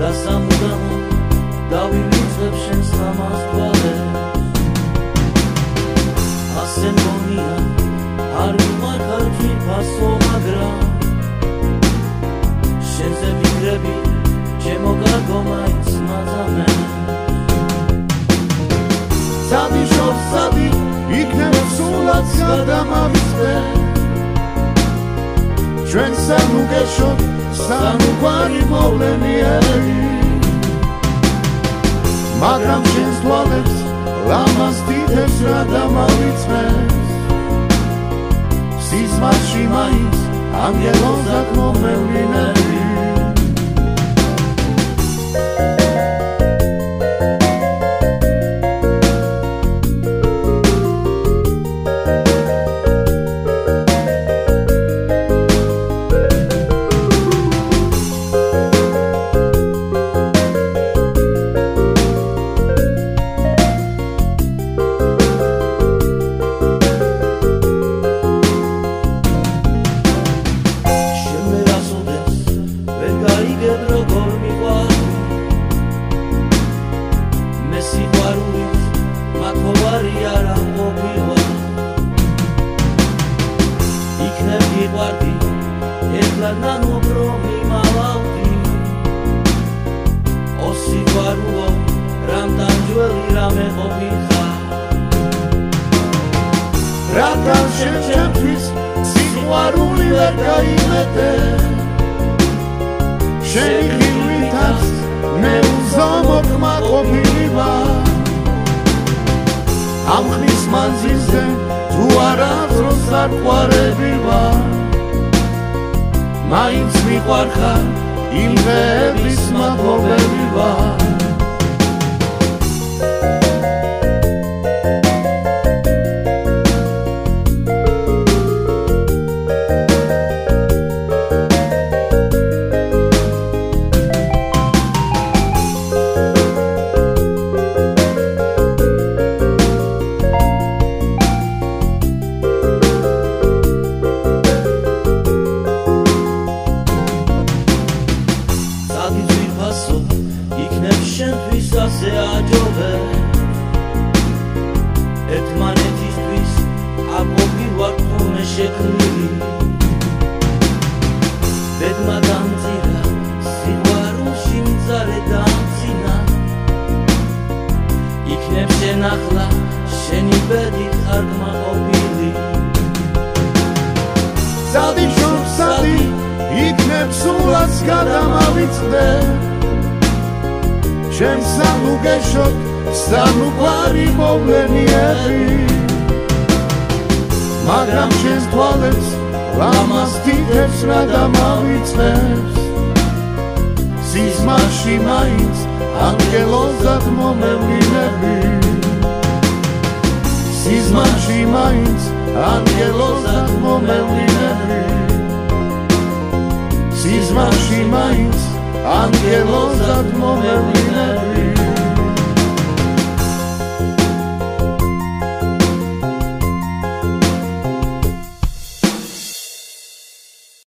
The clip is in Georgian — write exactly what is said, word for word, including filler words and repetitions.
გასამუდამო დავივიწყებ შენს ლამაზ თვალებს ასე მგონია არ ვიმარხარ თვითფასო მაგრამ შენზე ვიქრები ჩემო კარგო მაინც მაძამებს სადი შორს სადი იქნებ სულაც გადამავიწყე ჩვენ სამუგეშოთ სამუგვარი მოვლენიერი მაგრამ შენს თვალებს ლამაზ დიდებს რა დამავიწყებს სიზმარში მაინც ანგელოზად მომევლინები Ratam შენ ჩემთვის სიყვარული ვერ გაიმეტე შენი ხილვითაც მე უზომოდ კმაყოფილი ვარ ამ ხნის მანძილზე თუ არასდროს არ ყვარები ვარ მაინც მიყვარხარ იმ დღეების მათობები ვარ იქნებ შენთვის ასე აჯობებს ერთმანეთისთვის აპოფი ვარ თურმე შექმნილი ბედმა დამწირა სიყვარულში მძარე დამწინა იქნებ შენ ახლა შენი ბედით ხარ კმაყოფილი სადი შორს სადი იქნებ სულაც გადამავიწყდე შენ სამუგეშოთ სამუგვარი მოვლენიერი მაგრამ შენს თვალებს ლამაზ დიდებს რა დამავიწყებს სიზმარში მაინც ანგელოზად მომევლინები სიზმარში მაინც ანგელოზად მომევლინები სიზმარში მაინც ანგელოზად მომევლინები